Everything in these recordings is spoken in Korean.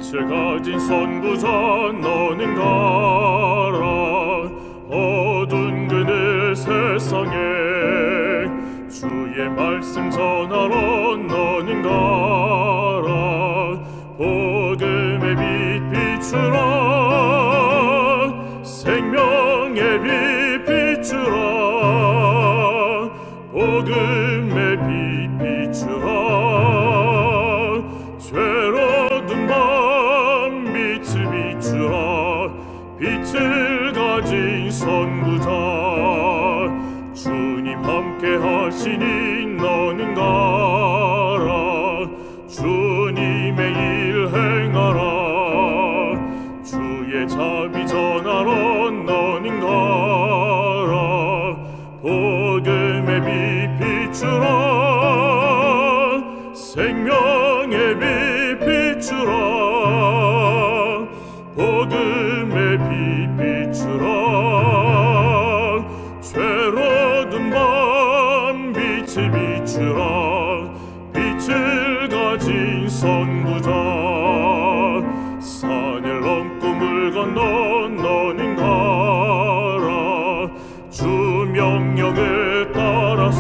빛을 가진 선구자 너는 가라. 어두운 그늘 세상에 주의 말씀 전하러 너는 가라. 복음의 빛 비추라. 생명의 빛 비추라. 복음의 빛 비추라. 죄로든 밤 빛을 비추라. 빛을 가진 선구자 주님 함께 하시니 너는 가라. 주님의 일 행하라. 주의 자비 전하러 너는 가라. 복음의 빛 비추라. 생명의 빛 비추라. 복음의 빛 비추라. 죄로든 밤 빛을 비추라. 빛을 가진 선구자 산을 넘고 물 건너 너는 가라. 주 명령을 따라서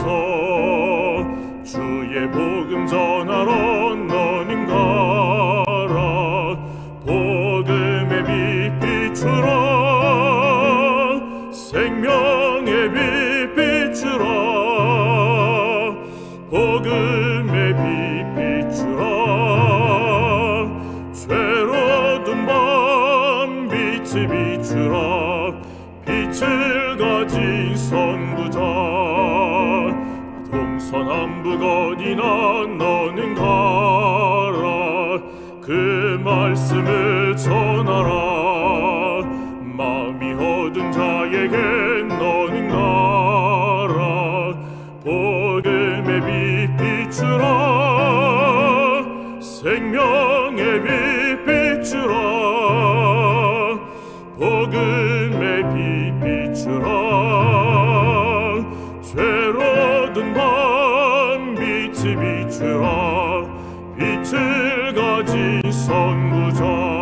주의 복음 전하러 너는 가라. 복음의 빛 비추라. 생명의 빛 비추라. 복음의 빛 비추라. 죄로든 밤 빛을 비추라. 빛을 가진 선구자 동서남북 어디나 너는 가라. 그 말씀을 전하라. 마음이 어두운 자에게 너는 가라. 복음의 빛 비추라. 생명의 빛 비추라. 복음의 빛 비추라. 죄로든 밤 빛을 비추라. 빛을 가진 선구자